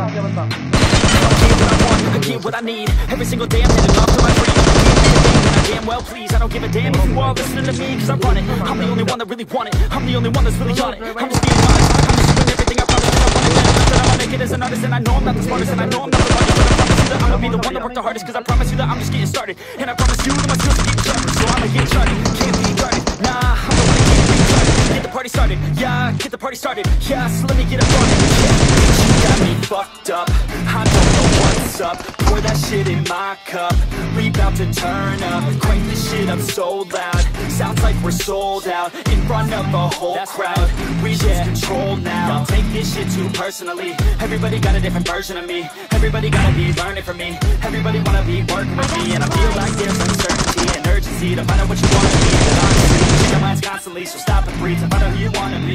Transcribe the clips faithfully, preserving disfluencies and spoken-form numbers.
I get what I need. Every single day I'm heading off to my dream. I damn well please, I don't give a damn if you all listening to me, cause I run it. I'm the only one that really want it. I'm the only one that's really on it. I'm just being honest. I'm just doing everything I promise that I want it. That I wanna make it as an artist, and I know I'm not the smartest, and I know I'm not the largest, but I promise you that I'ma be the one that worked the hardest, cause I promise you that I'm just getting started. And I promise you that my skills are getting sharper, so I'ma get started. Can't be guarded, nah, I'm the one that can't be guarded. Get the party started, yeah, get the party started, yeah, so let me get up on it. Yeah, you got me fucked up, I don't know what's up. Pour that shit in my cup, we bout to turn up. Crank this shit up so loud, sounds like we're sold out. In front of a whole That's crowd, right. we yeah. lose control now. Don't take this shit too personally, everybody got a different version of me. Everybody gotta be learning from me, everybody wanna be working with me. And I feel like there's uncertainty and urgency to find out what you wanna be. And honestly, change your minds constantly, so stop and breathe to find out who you wanna be.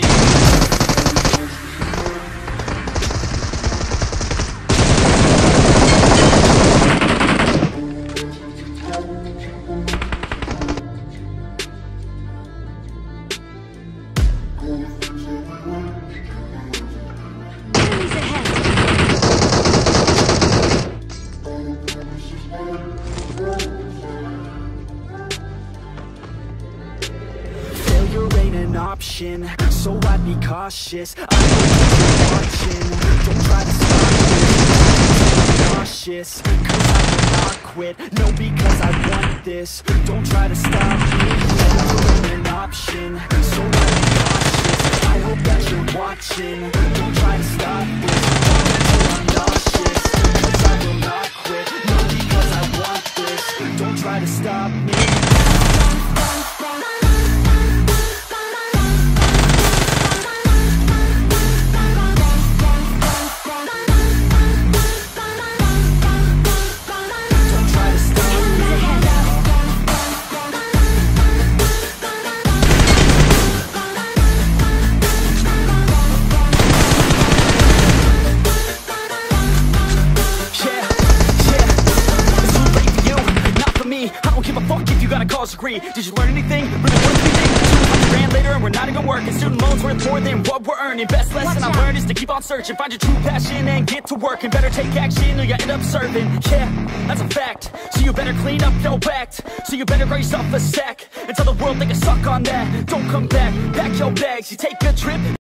Option, so I'd be cautious. I know you're watching, don't try to stop me. I'm cautious, cause I will not quit. No, because I want this, don't try to stop me. You're an option, so I'd be cautious. I hope that you're watching, don't try to stop this. I'm nauseous, cause I will not quit. No, because I want this, don't try to stop me. Degree. Did you learn anything? Really worth anything? two hundred grand later and we're not even working. Student loans worth more than what we're earning. Best lesson I learned is to keep on searching. Find your true passion and get to work. And better take action or you end up serving. Yeah, that's a fact. So you better clean up your act. So you better grab yourself a sack and tell the world they can suck on that. Don't come back, pack your bags. You take a trip